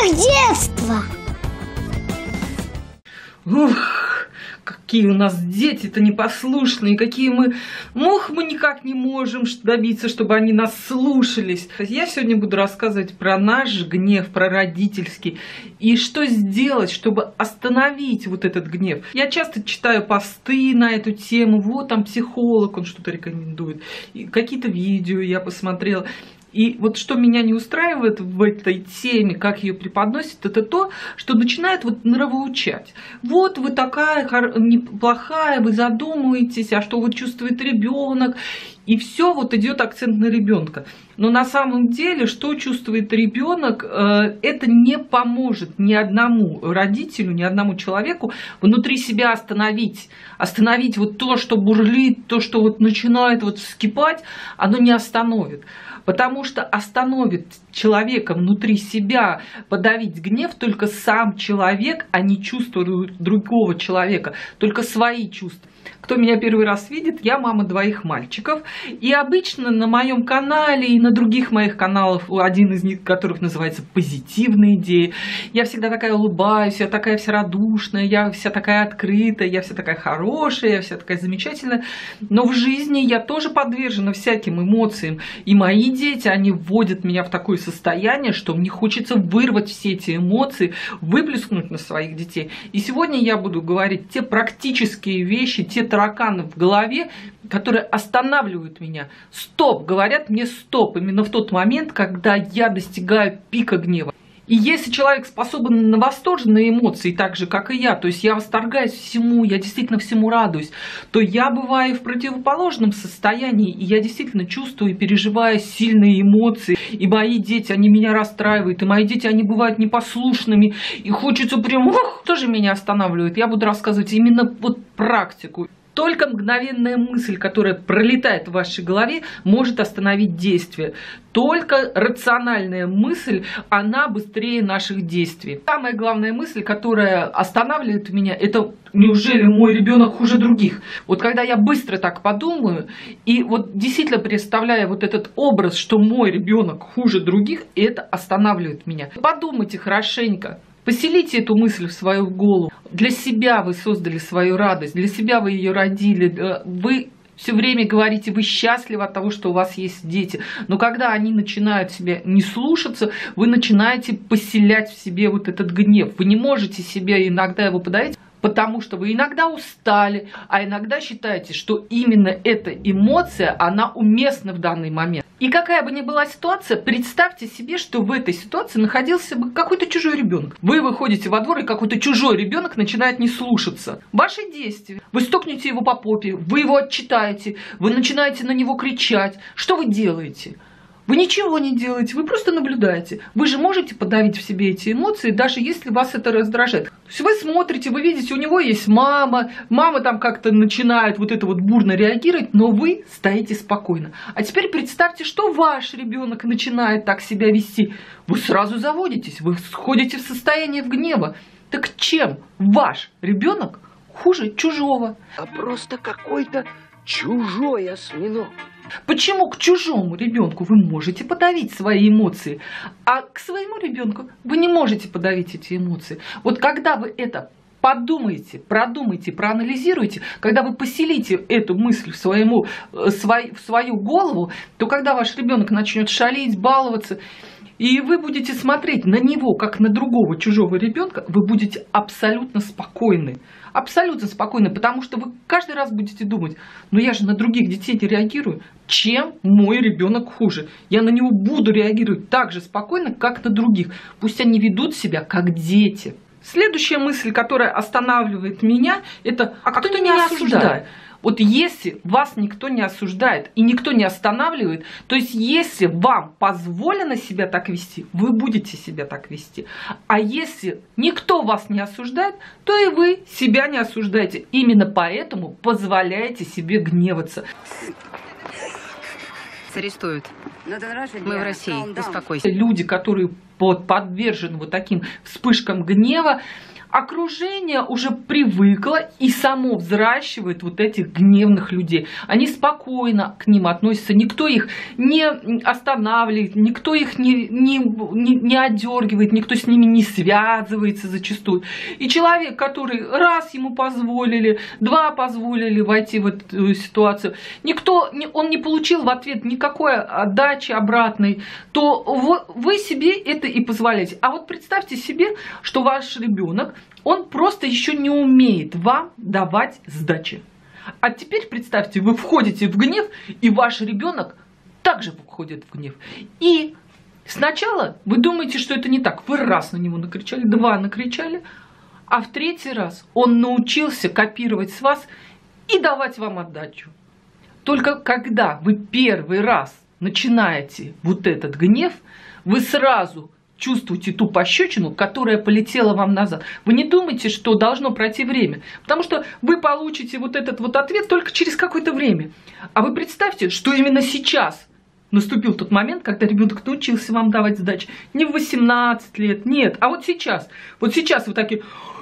их детства. Ух, какие у нас дети-то непослушные, какие мы никак не можем добиться, чтобы они нас слушались. Я сегодня буду рассказывать про наш гнев, про родительский, и что сделать, чтобы остановить вот этот гнев. Я часто читаю посты на эту тему, вот там психолог, он что-то рекомендует, какие-то видео я посмотрела. И вот что меня не устраивает в этой теме, как ее преподносят, это то, что начинает вот нравоучать. Вот вы такая неплохая, вы задумываетесь, а что вот чувствует ребенок. И все вот идет акцент на ребенка. Но на самом деле, что чувствует ребенок, это не поможет ни одному родителю, ни одному человеку внутри себя остановить. Остановить вот то, что бурлит, то, что вот начинает вот вскипать, оно не остановит. Потому что остановит человека внутри себя подавить гнев только сам человек, а не чувства другого человека, только свои чувства. Кто меня первый раз видит, я мама двоих мальчиков. И обычно на моем канале и на других моих каналах, один из них, которых называется «Позитивные идеи», я всегда такая улыбаюсь, я такая вся радушная, я вся такая открытая, я вся такая хорошая, я вся такая замечательная. Но в жизни я тоже подвержена всяким эмоциям. И мои дети, они вводят меня в такое состояние, что мне хочется вырвать все эти эмоции, выплеснуть на своих детей. И сегодня я буду говорить те практические вещи, те тараканы в голове, которые останавливают меня. Стоп, говорят мне стоп, именно в тот момент, когда я достигаю пика гнева. И если человек способен на восторженные эмоции, так же, как и я, то есть я восторгаюсь всему, я действительно всему радуюсь, то я бываю в противоположном состоянии, и я действительно чувствую и переживаю сильные эмоции, и мои дети, они меня расстраивают, и мои дети, они бывают непослушными, и хочется прям, тоже меня останавливает. Я буду рассказывать именно вот практику. Только мгновенная мысль, которая пролетает в вашей голове, может остановить действие. Только рациональная мысль, она быстрее наших действий. Самая главная мысль, которая останавливает меня, это неужели мой ребенок хуже других? Вот когда я быстро так подумаю, и вот действительно представляю вот этот образ, что мой ребенок хуже других, это останавливает меня. Подумайте хорошенько. Поселите эту мысль в свою голову. Для себя вы создали свою радость, для себя вы ее родили. Вы все время говорите, вы счастливы от того, что у вас есть дети. Но когда они начинают себя не слушаться, вы начинаете поселять в себе вот этот гнев. Вы не можете себе иногда его подавить, потому что вы иногда устали, а иногда считаете, что именно эта эмоция, она уместна в данный момент. И какая бы ни была ситуация, представьте себе, что в этой ситуации находился бы какой-то чужой ребенок. Вы выходите во двор, и какой-то чужой ребенок начинает не слушаться. Ваши действия. Вы стукнете его по попе, вы его отчитаете, вы начинаете на него кричать. Что вы делаете? Вы ничего не делаете, вы просто наблюдаете. Вы же можете подавить в себе эти эмоции, даже если вас это раздражает. То есть вы смотрите, вы видите, у него есть мама там как-то начинает вот это вот бурно реагировать, но вы стоите спокойно. А теперь представьте, что ваш ребенок начинает так себя вести. Вы сразу заводитесь, вы сходите в состояние гнева. Так чем ваш ребенок хуже чужого? А просто какой-то чужой осьминог. Почему к чужому ребенку вы можете подавить свои эмоции, а к своему ребенку вы не можете подавить эти эмоции? Вот когда вы это подумаете, продумаете, проанализируете, когда вы поселите эту мысль в свою голову, то когда ваш ребенок начнет шалить, баловаться, и вы будете смотреть на него, как на другого чужого ребенка, вы будете абсолютно спокойны. Абсолютно спокойны, потому что вы каждый раз будете думать, но я же на других детей не реагирую. Чем мой ребенок хуже? Я на него буду реагировать так же спокойно, как на других. Пусть они ведут себя как дети. Следующая мысль, которая останавливает меня, это «а кто меня осуждает?» Вот если вас никто не осуждает и никто не останавливает, то есть если вам позволено себя так вести, вы будете себя так вести. А если никто вас не осуждает, то и вы себя не осуждаете. Именно поэтому позволяете себе гневаться. Арестуют. Мы в России, успокойся. Люди, которые подвержены вот таким вспышкам гнева, окружение уже привыкло и само взращивает вот этих гневных людей. Они спокойно к ним относятся, никто их не останавливает, никто их не одергивает, никто с ними не связывается зачастую. И человек, который раз ему позволили, два позволили войти в эту ситуацию, он не получил в ответ никакой отдачи обратной, то вы себе это и позволяете. А вот представьте себе, что ваш ребенок, он просто еще не умеет вам давать сдачи. А теперь представьте, вы входите в гнев, и ваш ребенок также входит в гнев. И сначала вы думаете, что это не так. Вы раз на него накричали, два накричали, а в третий раз он научился копировать с вас и давать вам отдачу. Только когда вы первый раз начинаете вот этот гнев, вы сразу чувствуете ту пощечину, которая полетела вам назад. Вы не думайте, что должно пройти время, потому что вы получите вот этот вот ответ только через какое-то время. А вы представьте, что именно сейчас наступил тот момент, когда ребенок научился вам давать сдачи. Не в 18 лет, нет, а вот сейчас. Вот сейчас вы такие,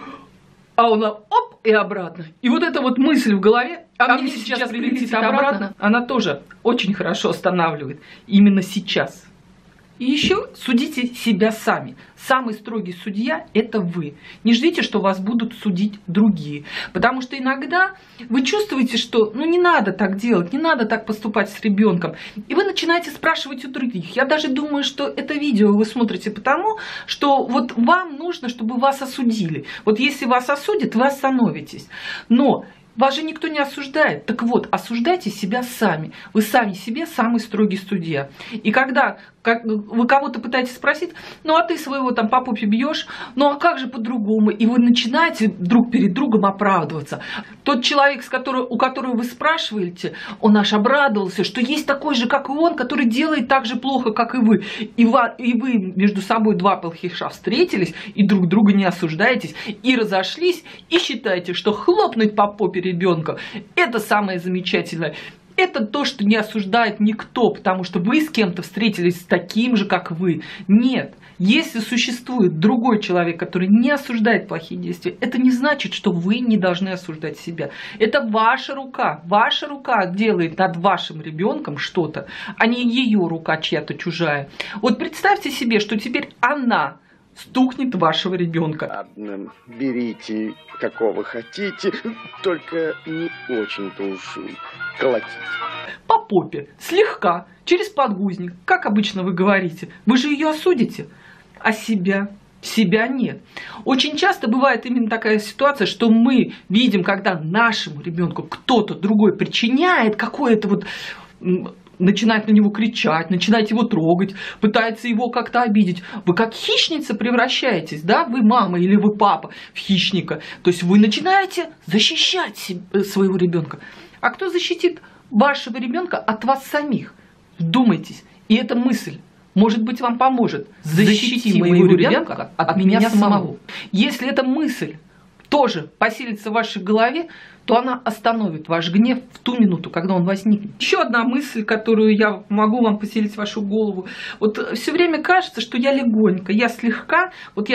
а он оп, и обратно. И вот эта вот мысль в голове, а мне сейчас прилетит обратно, она тоже очень хорошо останавливает. Именно сейчас. И еще судите себя сами. Самый строгий судья – это вы. Не ждите, что вас будут судить другие. Потому что иногда вы чувствуете, что не надо так делать, не надо так поступать с ребенком. И вы начинаете спрашивать у других. Я даже думаю, что это видео вы смотрите потому, что вот вам нужно, чтобы вас осудили. Вот если вас осудят, вы остановитесь. Но вас же никто не осуждает. Так вот, осуждайте себя сами. Вы сами себе самый строгий судья. И когда вы кого-то пытаетесь спросить, а ты своего там по попе бьешь, а как же по-другому? И вы начинаете друг перед другом оправдываться. Тот человек, у которого вы спрашиваете, он аж обрадовался, что есть такой же, как и он, который делает так же плохо, как и вы. И вы между собой два плохиша встретились, и друг друга не осуждаетесь, и разошлись, и считаете, что хлопнуть по попе ребенка – это самое замечательное. Это то, что не осуждает никто, потому что вы с кем-то встретились с таким же, как вы. Нет. Если существует другой человек, который не осуждает плохие действия, это не значит, что вы не должны осуждать себя. Это ваша рука. Ваша рука делает над вашим ребенком что-то, а не ее рука чья-то чужая. Вот представьте себе, что теперь она стукнет вашего ребенка. Ладно, берите какого хотите, только не очень-то уж колотите. По попе, слегка, через подгузник, как обычно вы говорите. Вы же ее осудите, а себя нет. Очень часто бывает именно такая ситуация, что мы видим, когда нашему ребенку кто-то другой причиняет какое-то вот... начинает на него кричать, начинает его трогать, пытается его как-то обидеть. Вы как хищница превращаетесь, да, вы мама или вы папа в хищника. То есть вы начинаете защищать своего ребенка. А кто защитит вашего ребенка от вас самих? Вдумайтесь. И эта мысль, может быть, вам поможет. Защити моего ребенка от меня самого. Если эта мысль тоже поселится в вашей голове, то она остановит ваш гнев в ту минуту, когда он возникнет. Еще одна мысль, которую я могу вам поселить в вашу голову. Вот все время кажется, что я легонько, я слегка,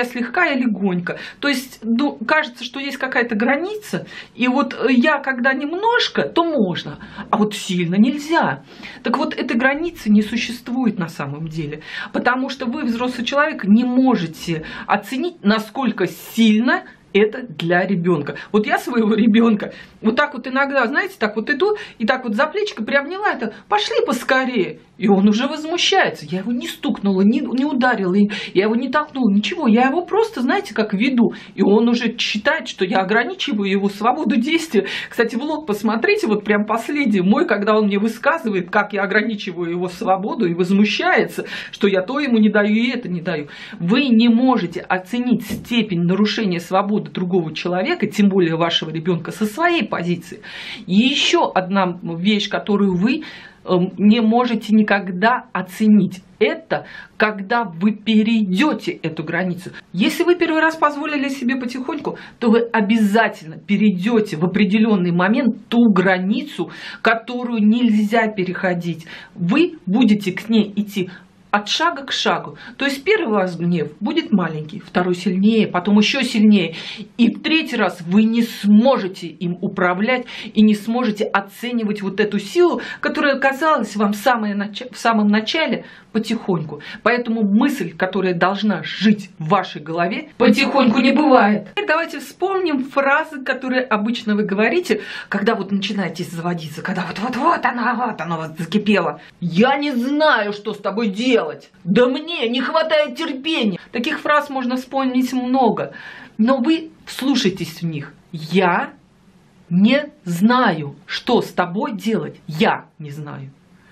я легонько. То есть кажется, что есть какая-то граница, и вот я когда немножко, то можно, а вот сильно нельзя. Так вот, этой границы не существует на самом деле, потому что вы, взрослый человек, не можете оценить, насколько сильно это для ребенка. Вот я своего ребенка вот так вот иногда, знаете, так вот иду и так вот за плечико приобняла, это пошли поскорее. И он уже возмущается. Я его не стукнула, не ударила, я его не толкнула, ничего. Я его просто, знаете, как веду. И он уже считает, что я ограничиваю его свободу действия. Кстати, влог посмотрите, вот прям последний мой, когда он мне высказывает, как я ограничиваю его свободу и возмущается, что я то ему не даю и это не даю. Вы не можете оценить степень нарушения свободы другого человека, тем более вашего ребенка, со своей позиции. И еще одна вещь, которую вы не можете никогда оценить. Это когда вы перейдете эту границу. Если вы первый раз позволили себе потихоньку, то вы обязательно перейдете в определенный момент ту границу, которую нельзя переходить. Вы будете к ней идти от шага к шагу. То есть первый раз гнев будет маленький, второй сильнее, потом еще сильнее. И в третий раз вы не сможете им управлять и не сможете оценивать вот эту силу, которая казалась вам в самом начале потихоньку. Поэтому мысль, которая должна жить в вашей голове, потихоньку не бывает. Давайте вспомним фразы, которые обычно вы говорите, когда вот начинаете заводиться, когда вот она закипела. «Я не знаю, что с тобой делать. Да мне не хватает терпения». Таких фраз можно вспомнить много, но вы вслушайтесь в них. «Я не знаю, что с тобой делать. Я не знаю.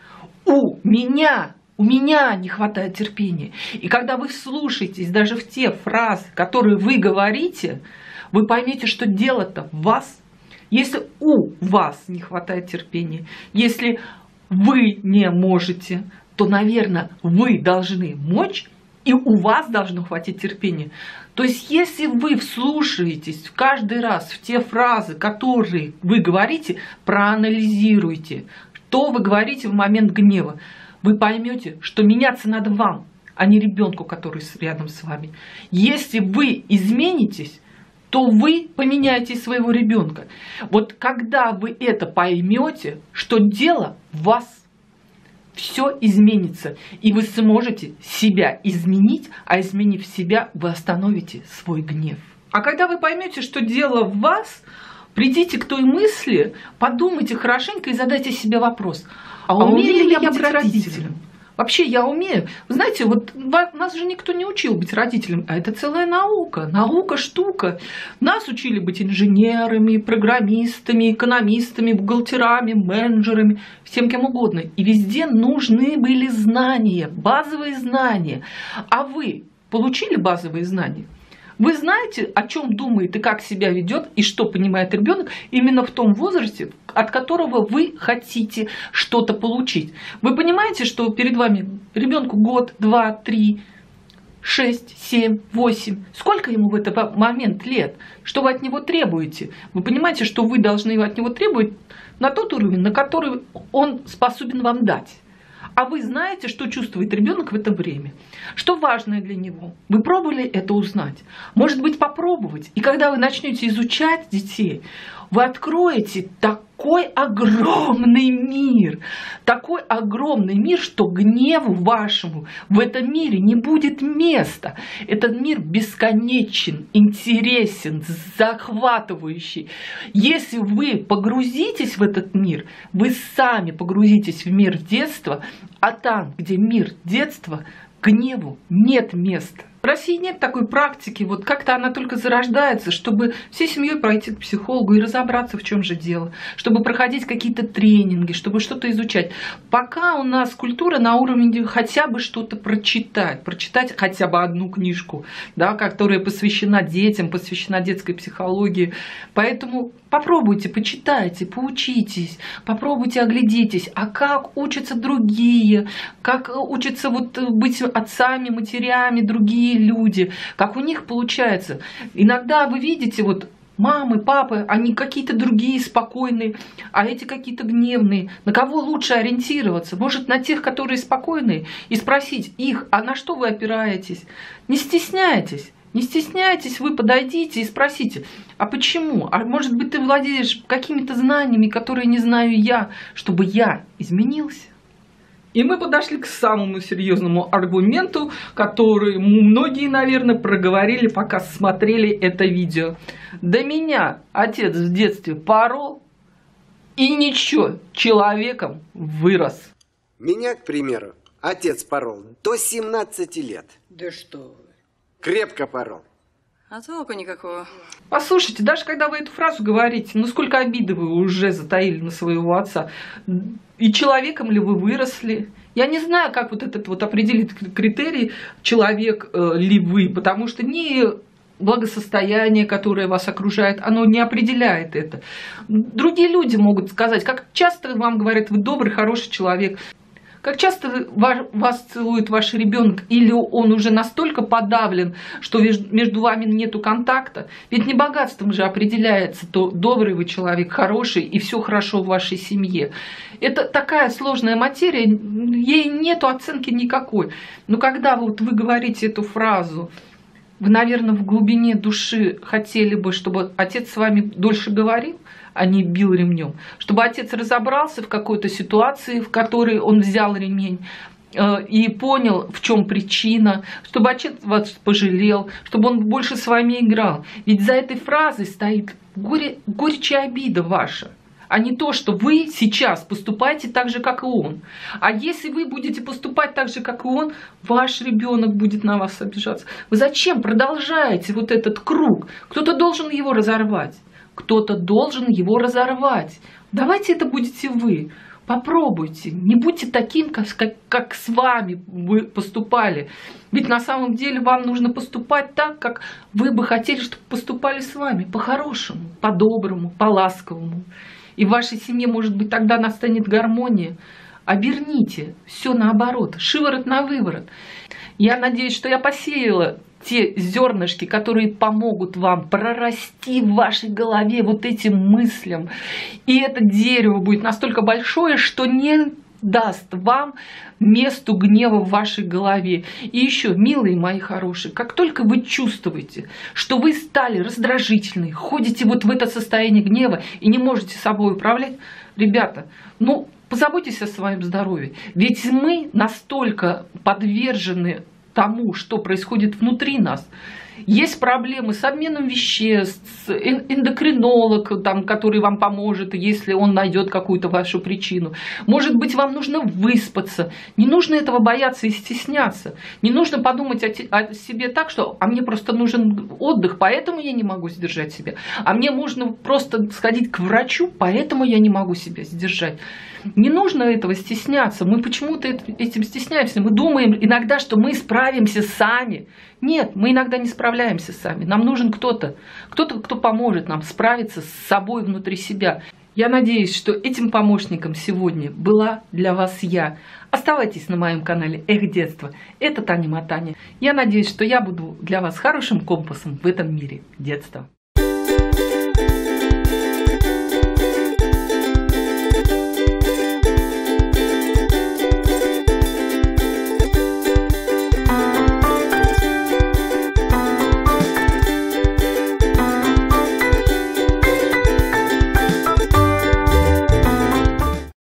У меня не хватает терпения». И когда вы вслушаетесь даже в те фразы, которые вы говорите, вы поймете, что дело-то в вас. Если у вас не хватает терпения, если вы не можете, то, наверное, вы должны мочь, и у вас должно хватить терпения. То есть, если вы вслушаетесь каждый раз в те фразы, которые вы говорите, проанализируйте, что вы говорите в момент гнева, вы поймете, что меняться надо вам, а не ребенку, который рядом с вами. Если вы изменитесь, то вы поменяете своего ребенка. Вот когда вы это поймете, что дело в вас, все изменится, и вы сможете себя изменить, а изменив себя, вы остановите свой гнев. А когда вы поймете, что дело в вас, придите к той мысли, подумайте хорошенько и задайте себе вопрос: а умею ли я быть родителем? Вообще я умею. Вы знаете, вот нас же никто не учил быть родителем, а это целая наука. Наука, штука. Нас учили быть инженерами, программистами, экономистами, бухгалтерами, менеджерами, всем кем угодно. И везде нужны были знания, базовые знания. А вы получили базовые знания? Вы знаете, о чем думает и как себя ведет, и что понимает ребенок именно в том возрасте, от которого вы хотите что-то получить. Вы понимаете, что перед вами ребенку год, 2, 3, 6, 7, 8. Сколько ему в этот момент лет? Что вы от него требуете? Вы понимаете, что вы должны от него требовать на тот уровень, на который он способен вам дать. А вы знаете, что чувствует ребенок в это время? Что важное для него? Вы пробовали это узнать? Может быть, попробовать. И когда вы начнете изучать детей, вы откроете такой огромный мир, что гневу вашему в этом мире не будет места. Этот мир бесконечен, интересен, захватывающий. Если вы погрузитесь в этот мир, вы сами погрузитесь в мир детства, а там, где мир детства, гневу нет места. В России нет такой практики, вот как-то она только зарождается, чтобы всей семьей пройти к психологу и разобраться, в чем же дело, чтобы проходить какие-то тренинги, чтобы что-то изучать. Пока у нас культура на уровне хотя бы что-то прочитать хотя бы одну книжку, да, которая посвящена детям, посвящена детской психологии. Поэтому попробуйте, почитайте, поучитесь, попробуйте, оглядитесь, а как учатся другие, как учатся вот быть отцами, матерями, другие люди, как у них получается. Иногда вы видите, вот мамы, папы, они какие-то другие спокойные, а эти какие-то гневные. На кого лучше ориентироваться? Может, на тех, которые спокойные, и спросить их: а на что вы опираетесь? Не стесняйтесь. Не стесняйтесь, вы подойдите и спросите: а почему? А может быть, ты владеешь какими-то знаниями, которые не знаю я, чтобы я изменился? И мы подошли к самому серьезному аргументу, который многие, наверное, проговорили, пока смотрели это видео. Да меня отец в детстве порол, и ничего, человеком вырос. Меня, к примеру, отец порол до 17 лет. Да что вы. Крепко порол. А толку никакого. Послушайте, даже когда вы эту фразу говорите, ну сколько обиды вы уже затаили на своего отца. И человеком ли вы выросли? Я не знаю, как вот этот вот определить критерий, человек ли вы, потому что не благосостояние, которое вас окружает, оно не определяет это. Другие люди могут сказать, как часто вам говорят: вы добрый, хороший человек. Как часто вас целует ваш ребенок, или он уже настолько подавлен, что между вами нету контакта? Ведь не богатством же определяется, то добрый вы человек, хороший, и все хорошо в вашей семье. Это такая сложная материя, ей нету оценки никакой. Но когда вот вы говорите эту фразу, вы, наверное, в глубине души хотели бы, чтобы отец с вами дольше говорил, а не бил ремнем. Чтобы отец разобрался в какой-то ситуации, в которой он взял ремень, и понял, в чем причина, чтобы отец вас пожалел, чтобы он больше с вами играл. Ведь за этой фразой стоит горечь и обида ваша, а не то, что вы сейчас поступаете так же, как и он. А если вы будете поступать так же, как и он, ваш ребенок будет на вас обижаться. Вы зачем продолжаете вот этот круг? Кто-то должен его разорвать. Кто-то должен его разорвать. Давайте это будете вы. Попробуйте. Не будьте таким, как с вами вы поступали. Ведь на самом деле вам нужно поступать так, как вы бы хотели, чтобы поступали с вами. По-хорошему, по-доброму, по-ласковому. И в вашей семье, может быть, тогда настанет гармония. Оберните все наоборот, шиворот на выворот. Я надеюсь, что я посеяла те зернышки, которые помогут вам прорасти в вашей голове вот этим мыслям. И это дерево будет настолько большое, что не даст вам месту гнева в вашей голове. И еще, милые мои хорошие, как только вы чувствуете, что вы стали раздражительны, ходите вот в это состояние гнева и не можете собой управлять, ребята, ну, позаботьтесь о своем здоровье. Ведь мы настолько подвержены тому, что происходит внутри нас. Есть проблемы с обменом веществ, эндокринолог, там, который вам поможет, если он найдет какую-то вашу причину. Может быть, вам нужно выспаться. Не нужно этого бояться и стесняться. Не нужно подумать о себе так, что «а мне просто нужен отдых, поэтому я не могу сдержать себя». А мне нужно просто сходить к врачу, поэтому я не могу себя сдержать. Не нужно этого стесняться. Мы почему-то этим стесняемся. Мы думаем иногда, что мы справимся сами. Нет, мы иногда не справляемся сами. Нам нужен кто-то, кто поможет нам справиться с собой внутри себя. Я надеюсь, что этим помощником сегодня была для вас я. Оставайтесь на моем канале «Эх, детство». Это Таня Матаня. Я надеюсь, что я буду для вас хорошим компасом в этом мире детства.